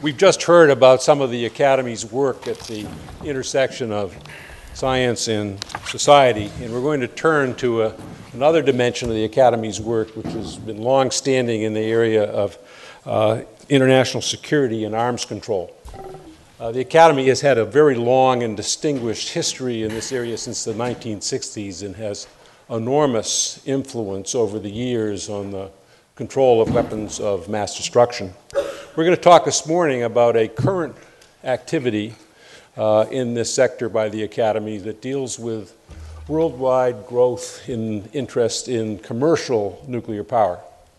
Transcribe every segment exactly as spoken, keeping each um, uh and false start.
We've just heard about some of the Academy's work at the intersection of science and society, and we're going to turn to a, another dimension of the Academy's work, which has been long-standing in the area of uh, international security and arms control. Uh, the Academy has had a very long and distinguished history in this area since the nineteen sixties and has enormous influence over the years on the control of weapons of mass destruction. We're going to talk this morning about a current activity uh, in this sector by the Academy that deals with worldwide growth in interest in commercial nuclear power.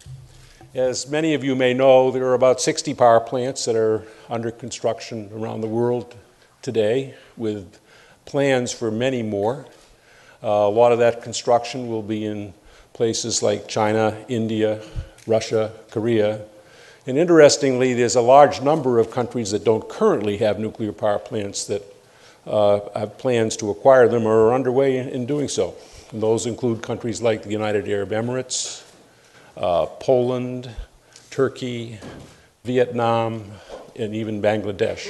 As many of you may know, there are about sixty power plants that are under construction around the world today, with plans for many more. Uh, a lot of that construction will be in places like China, India, Russia, Korea. And interestingly, there's a large number of countries that don't currently have nuclear power plants that uh, have plans to acquire them or are underway in, in doing so. And those include countries like the United Arab Emirates, uh, Poland, Turkey, Vietnam, and even Bangladesh.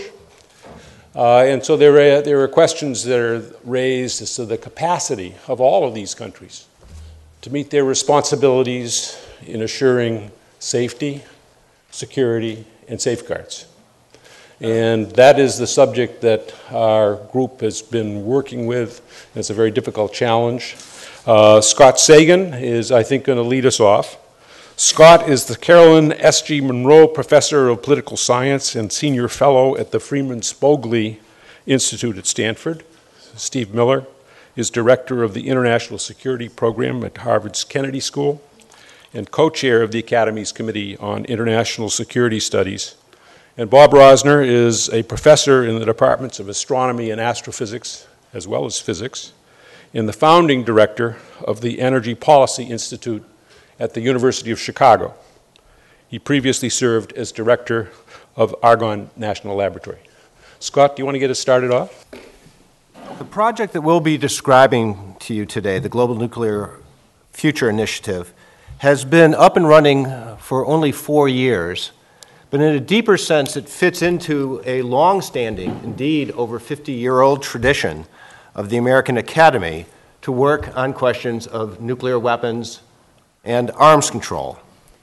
Uh, and so there are, there are questions that are raised as to the capacity of all of these countries to meet their responsibilities in assuring safety, security, and safeguards. And that is the subject that our group has been working with. It's a very difficult challenge. Uh, Scott Sagan is, I think, going to lead us off. Scott is the Carolyn S G Monroe Professor of Political Science and Senior Fellow at the Freeman Spogli Institute at Stanford. Steve Miller is Director of the International Security Program at Harvard's Kennedy School and co-chair of the Academy's Committee on International Security Studies. And Bob Rosner is a professor in the departments of astronomy and astrophysics, as well as physics, and the founding director of the Energy Policy Institute at the University of Chicago. He previously served as director of Argonne National Laboratory. Scott, do you want to get us started off? The project that we'll be describing to you today, the Global Nuclear Future Initiative, has been up and running for only four years, but in a deeper sense, it fits into a long-standing, indeed over fifty-year-old tradition of the American Academy to work on questions of nuclear weapons and arms control.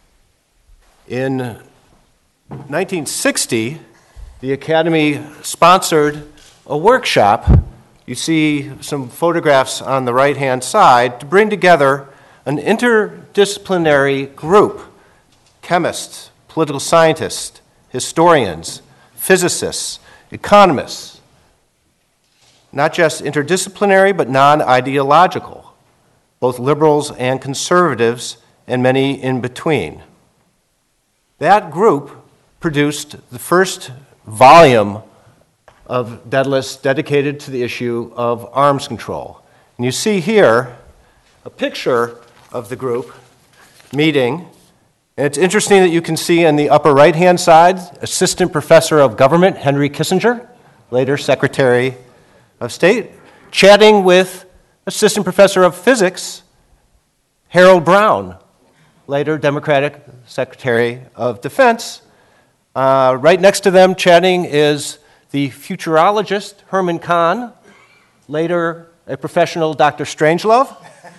In nineteen sixty, the Academy sponsored a workshop. You see some photographs on the right-hand side to bring together an interdisciplinary group, chemists, political scientists, historians, physicists, economists, not just interdisciplinary, but non-ideological, both liberals and conservatives, and many in between. That group produced the first volume of Daedalus dedicated to the issue of arms control. And you see here a picture of the group meeting. And it's interesting that you can see in the upper right-hand side, Assistant Professor of Government Henry Kissinger, later Secretary of State, chatting with Assistant Professor of Physics Harold Brown, later Democratic Secretary of Defense. Uh, right next to them chatting is the futurologist Herman Kahn, later a professional Doctor Strangelove.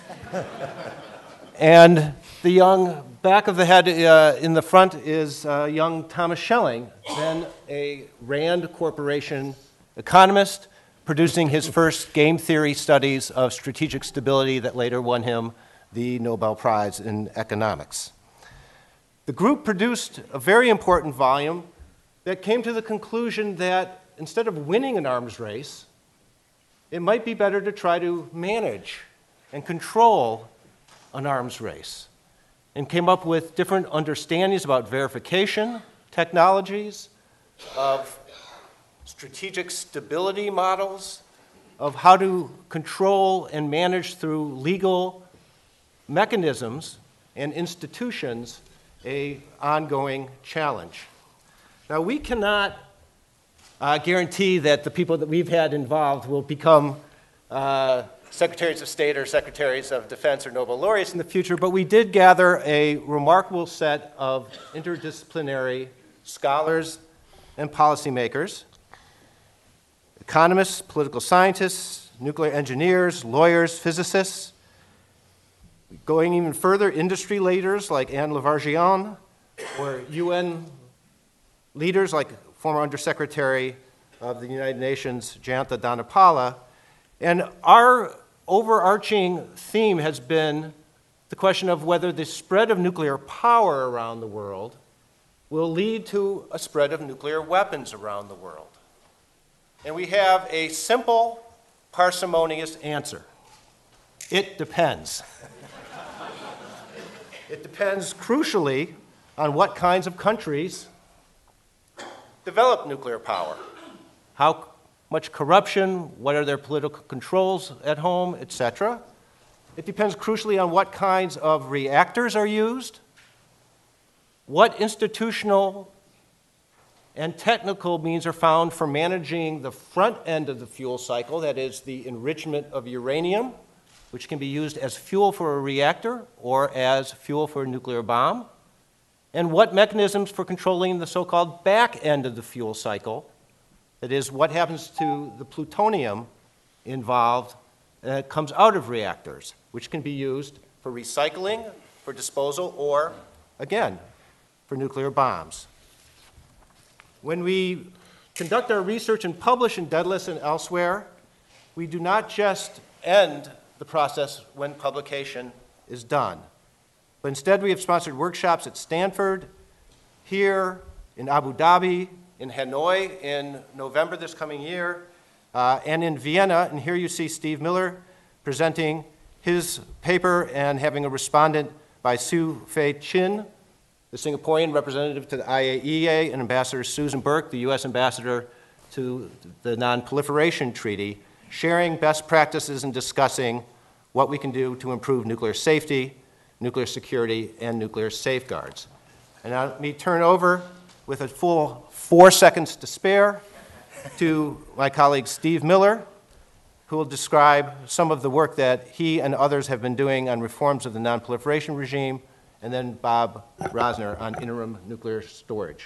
And the young back of the head uh, in the front is uh, young Thomas Schelling, then a Rand Corporation economist, producing his first game theory studies of strategic stability that later won him the Nobel Prize in economics. The group produced a very important volume that came to the conclusion that instead of winning an arms race, it might be better to try to manage and control an arms race, and came up with different understandings about verification technologies, of strategic stability models, of how to control and manage through legal mechanisms and institutions a ongoing challenge. Now, we cannot uh, guarantee that the people that we've had involved will become uh, secretaries of state or secretaries of defense or Nobel laureates in the future, but we did gather a remarkable set of interdisciplinary scholars and policymakers, economists, political scientists, nuclear engineers, lawyers, physicists, going even further, industry leaders like Anne Lavargian, or U N leaders like former Undersecretary of the United Nations, Jayantha Dhanapala. And our overarching theme has been the question of whether the spread of nuclear power around the world will lead to a spread of nuclear weapons around the world. And we have a simple, parsimonious answer. It depends. It depends, crucially, on what kinds of countries develop nuclear power. How much corruption, what are their political controls at home, et cetera. It depends crucially on what kinds of reactors are used, what institutional and technical means are found for managing the front end of the fuel cycle, that is the enrichment of uranium, which can be used as fuel for a reactor or as fuel for a nuclear bomb, and what mechanisms for controlling the so-called back end of the fuel cycle, that is what happens to the plutonium involved that comes out of reactors, which can be used for recycling, for disposal, or, again, for nuclear bombs. When we conduct our research and publish in Daedalus and elsewhere, we do not just end the process when publication is done, but instead we have sponsored workshops at Stanford, here, in Abu Dhabi, in Hanoi in November this coming year, uh, and in Vienna. And here you see Steve Miller presenting his paper and having a respondent by Su Fei Chin, the Singaporean representative to the I A E A, and Ambassador Susan Burke, the U S ambassador to the Non-Proliferation Treaty, sharing best practices and discussing what we can do to improve nuclear safety, nuclear security, and nuclear safeguards. And now let me turn over with a full four seconds to spare to my colleague Steve Miller, who will describe some of the work that he and others have been doing on reforms of the non-proliferation regime, and then Bob Rosner on interim nuclear storage.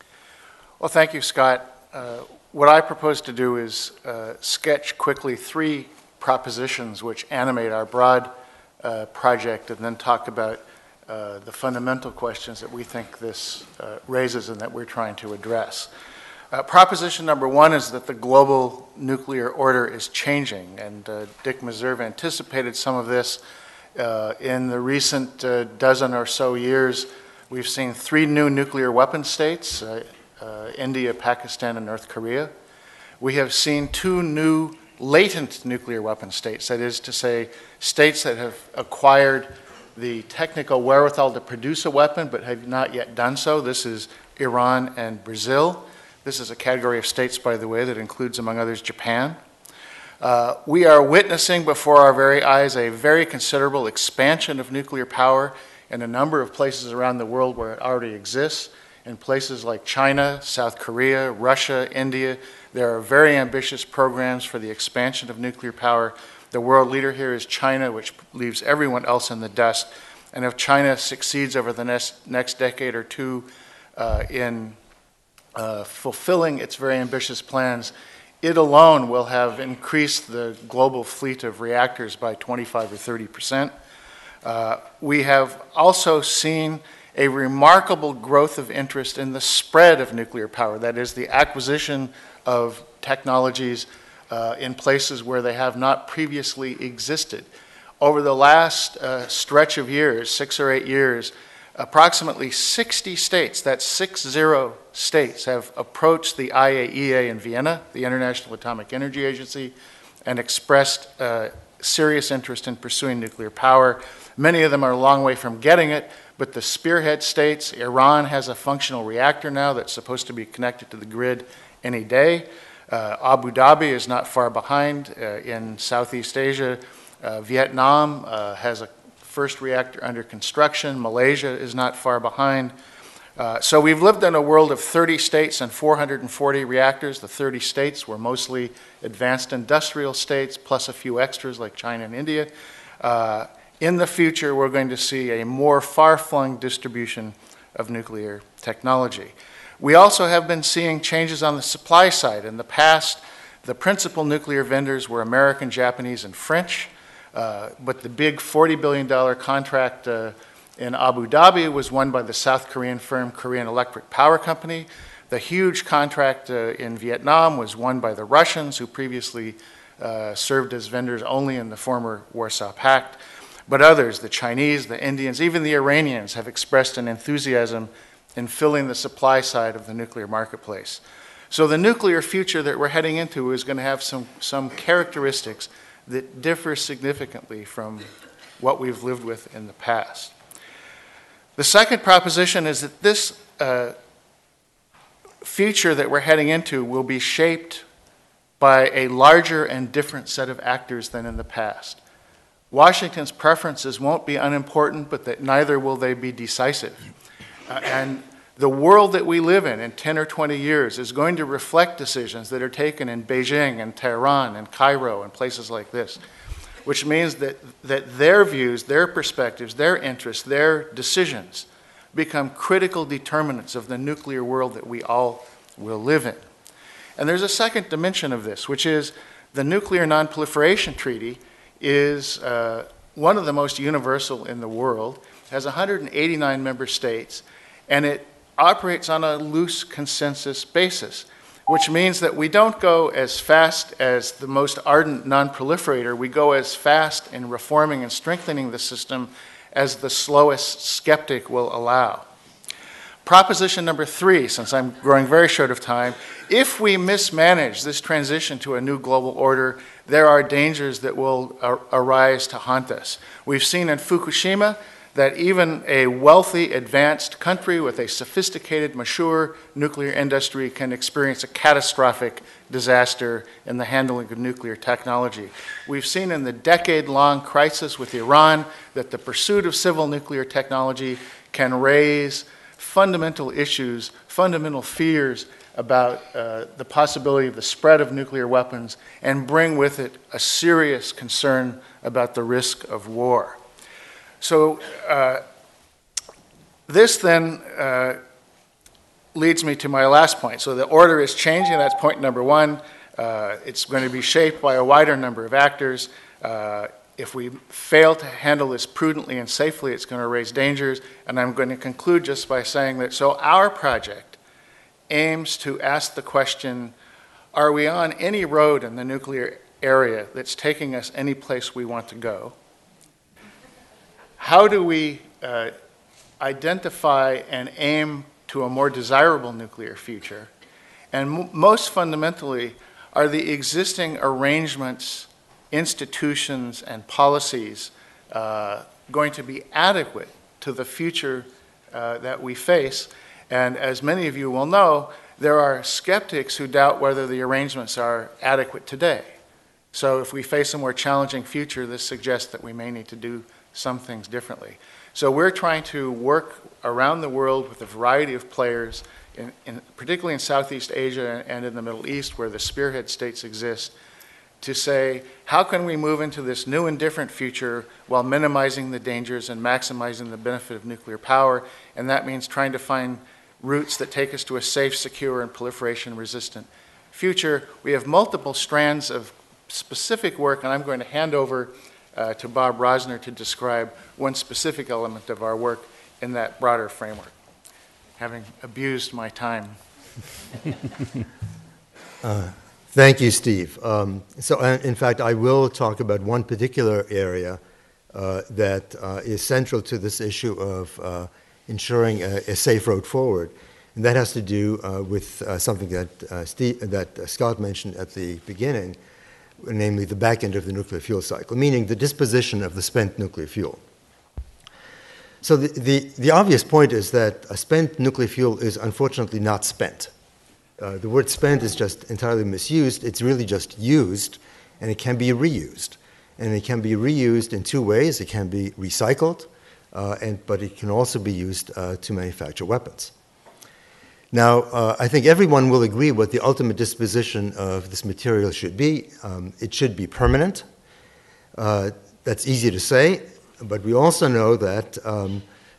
Well, thank you, Scott. Uh, what I propose to do is uh, sketch quickly three propositions which animate our broad uh, project, and then talk about uh, the fundamental questions that we think this uh, raises and that we're trying to address. Uh, proposition number one is that the global nuclear order is changing, and uh, Dick Meserve anticipated some of this. Uh, in the recent uh, dozen or so years, we've seen three new nuclear weapon states, uh, uh, India, Pakistan, and North Korea. We have seen two new latent nuclear weapon states, that is to say, states that have acquired the technical wherewithal to produce a weapon but have not yet done so. This is Iran and Brazil. This is a category of states, by the way, that includes, among others, Japan. Uh, we are witnessing before our very eyes a very considerable expansion of nuclear power in a number of places around the world where it already exists. In places like China, South Korea, Russia, India, there are very ambitious programs for the expansion of nuclear power. The world leader here is China, which leaves everyone else in the dust. And if China succeeds over the next, next decade or two uh, in uh, fulfilling its very ambitious plans, it alone will have increased the global fleet of reactors by twenty-five or thirty percent. Uh, we have also seen a remarkable growth of interest in the spread of nuclear power, that is, the acquisition of technologies uh, in places where they have not previously existed. Over the last uh, stretch of years, six or eight years, approximately sixty states, that's six zero states, have approached the I A E A in Vienna, the International Atomic Energy Agency, and expressed uh, serious interest in pursuing nuclear power. Many of them are a long way from getting it, but the spearhead states, Iran has a functional reactor now that's supposed to be connected to the grid any day. Uh, Abu Dhabi is not far behind uh, in Southeast Asia. Uh, Vietnam uh, has a first reactor under construction. Malaysia is not far behind. Uh, so we've lived in a world of thirty states and four hundred forty reactors. The thirty states were mostly advanced industrial states, plus a few extras like China and India. Uh, in the future, we're going to see a more far-flung distribution of nuclear technology. We also have been seeing changes on the supply side. In the past, the principal nuclear vendors were American, Japanese, and French, uh, but the big forty billion dollar contract uh, in Abu Dhabi was won by the South Korean firm Korean Electric Power Company. The huge contract uh, in Vietnam was won by the Russians, who previously uh, served as vendors only in the former Warsaw Pact. But others, the Chinese, the Indians, even the Iranians, have expressed an enthusiasm in filling the supply side of the nuclear marketplace. So the nuclear future that we're heading into is going to have some, some characteristics that differ significantly from what we've lived with in the past. The second proposition is that this uh, future that we're heading into will be shaped by a larger and different set of actors than in the past. Washington's preferences won't be unimportant, but that neither will they be decisive. Uh, and the world that we live in in ten or twenty years is going to reflect decisions that are taken in Beijing and Tehran and Cairo and places like this, which means that, that their views, their perspectives, their interests, their decisions become critical determinants of the nuclear world that we all will live in. And there's a second dimension of this, which is the Nuclear Non-Proliferation Treaty is uh, one of the most universal in the world, has one hundred eighty-nine member states, and it operates on a loose consensus basis, which means that we don't go as fast as the most ardent non-proliferator. We go as fast in reforming and strengthening the system as the slowest skeptic will allow. Proposition number three, since I'm growing very short of time, if we mismanage this transition to a new global order, there are dangers that will ar- arise to haunt us. We've seen in Fukushima that even a wealthy, advanced country with a sophisticated, mature nuclear industry can experience a catastrophic disaster in the handling of nuclear technology. We've seen in the decade-long crisis with Iran that the pursuit of civil nuclear technology can raise fundamental issues, fundamental fears about uh, the possibility of the spread of nuclear weapons and bring with it a serious concern about the risk of war. So uh, this then uh, leads me to my last point. So the order is changing. That's point number one. Uh, it's going to be shaped by a wider number of actors. Uh, if we fail to handle this prudently and safely, it's going to raise dangers. And I'm going to conclude just by saying that so our project aims to ask the question, are we on any road in the nuclear area that's taking us any place we want to go? How do we uh, identify and aim to a more desirable nuclear future? And m- most fundamentally, are the existing arrangements, institutions, and policies uh, going to be adequate to the future uh, that we face? And as many of you will know, there are skeptics who doubt whether the arrangements are adequate today. So if we face a more challenging future, this suggests that we may need to do some things differently. So we're trying to work around the world with a variety of players, in, in, particularly in Southeast Asia and in the Middle East, where the spearhead states exist, to say, how can we move into this new and different future while minimizing the dangers and maximizing the benefit of nuclear power? And that means trying to find routes that take us to a safe, secure, and proliferation-resistant future. We have multiple strands of specific work, and I'm going to hand over Uh, to Bob Rosner to describe one specific element of our work in that broader framework, having abused my time. uh, thank you, Steve. Um, so, uh, in fact, I will talk about one particular area uh, that uh, is central to this issue of uh, ensuring a, a safe road forward, and that has to do uh, with uh, something that uh, Steve, that uh, Scott mentioned at the beginning, namely the back end of the nuclear fuel cycle, meaning the disposition of the spent nuclear fuel. So the, the, the obvious point is that a spent nuclear fuel is unfortunately not spent. Uh, the word spent is just entirely misused. It's really just used, and it can be reused. And it can be reused in two ways. It can be recycled, uh, and, but it can also be used uh, to manufacture weapons. Now, uh, I think everyone will agree what the ultimate disposition of this material should be. Um, it should be permanent. Uh, that's easy to say, but we also know that um,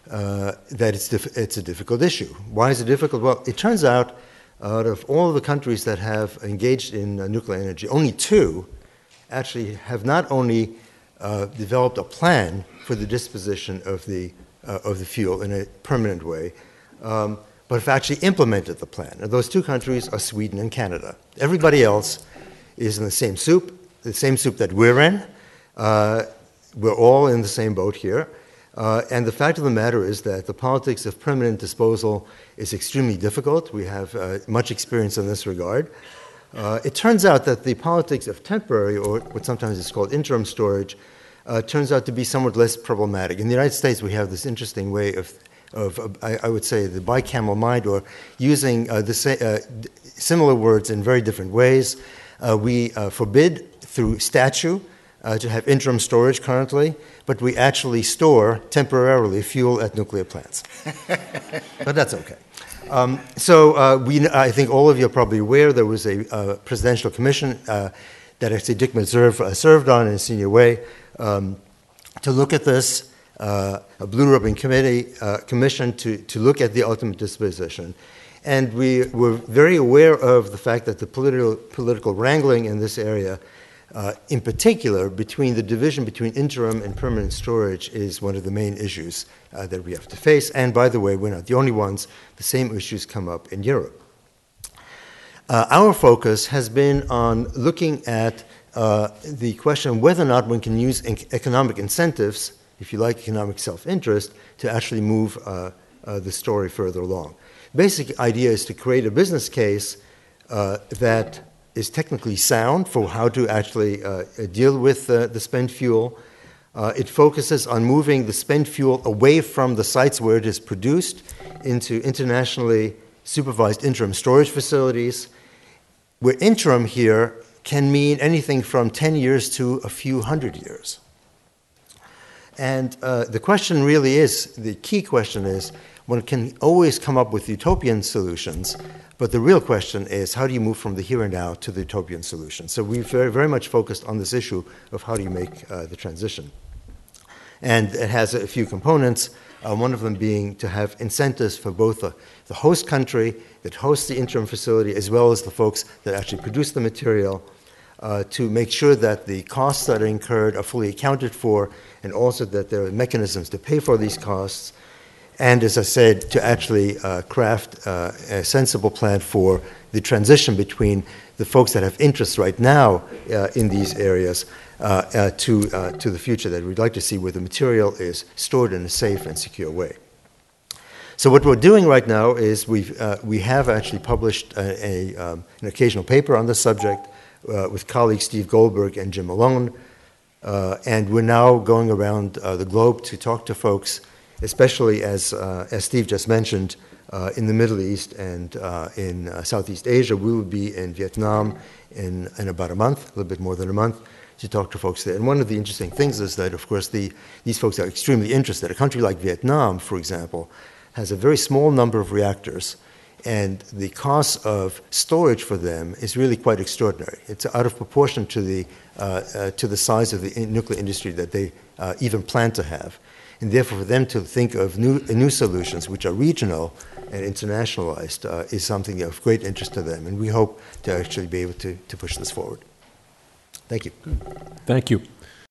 uh, that it's, dif- it's a difficult issue. Why is it difficult? Well, it turns out out of all the countries that have engaged in uh, nuclear energy, only two actually have not only uh, developed a plan for the disposition of the, uh, of the fuel in a permanent way, um, but have actually implemented the plan. And those two countries are Sweden and Canada. Everybody else is in the same soup, the same soup that we're in. Uh, we're all in the same boat here. Uh, and the fact of the matter is that the politics of permanent disposal is extremely difficult. We have uh, much experience in this regard. Uh, it turns out that the politics of temporary, or what sometimes is called interim storage, uh, turns out to be somewhat less problematic. In the United States, we have this interesting way of, of uh, I, I would say, the bicameral mind, or using uh, the sa- uh, similar words in very different ways. Uh, we uh, forbid through statute Uh, to have interim storage currently, but we actually store temporarily fuel at nuclear plants. But that's okay. Um, so uh, we, I think all of you are probably aware there was a uh, presidential commission uh, that actually Dick Meserve uh, served on in a senior way um, to look at this, uh, a blue ribbon committee uh, commission to, to look at the ultimate disposition. And we were very aware of the fact that the political, political wrangling in this area, Uh, in particular, between the division between interim and permanent storage is one of the main issues uh, that we have to face. And by the way, we're not the only ones. The same issues come up in Europe. Uh, our focus has been on looking at uh, the question of whether or not one can use in- economic incentives, if you like, economic self-interest, to actually move uh, uh, the story further along. Basic idea is to create a business case uh, that is technically sound for how to actually uh, deal with uh, the spent fuel. Uh, it focuses on moving the spent fuel away from the sites where it is produced into internationally supervised interim storage facilities, where interim here can mean anything from ten years to a few hundred years. And uh, the question really is, the key question is, one can always come up with utopian solutions, but the real question is, how do you move from the here and now to the utopian solution? So we've very, very much focused on this issue of how do you make uh, the transition. And it has a few components, uh, one of them being to have incentives for both the, the host country that hosts the interim facility as well as the folks that actually produce the material, uh, to make sure that the costs that are incurred are fully accounted for, and also that there are mechanisms to pay for these costs. And as I said, to actually uh, craft uh, a sensible plan for the transition between the folks that have interest right now uh, in these areas uh, uh, to, uh, to the future that we'd like to see, where the material is stored in a safe and secure way. So what we're doing right now is we've, uh, we have actually published a, a, um, an occasional paper on this subject uh, with colleagues Steve Goldberg and Jim Malone. Uh, and we're now going around uh, the globe to talk to folks, especially as, uh, as Steve just mentioned, uh, in the Middle East and uh, in uh, Southeast Asia. We will be in Vietnam in, in about a month, a little bit more than a month, to talk to folks there. And one of the interesting things is that, of course, the, these folks are extremely interested. A country like Vietnam, for example, has a very small number of reactors, and the cost of storage for them is really quite extraordinary. It's out of proportion to the, uh, uh, to the size of the nuclear industry that they uh, even plan to have. And therefore, for them to think of new, new solutions, which are regional and internationalized, uh, is something of great interest to them. And we hope to actually be able to, to push this forward. Thank you. Thank you.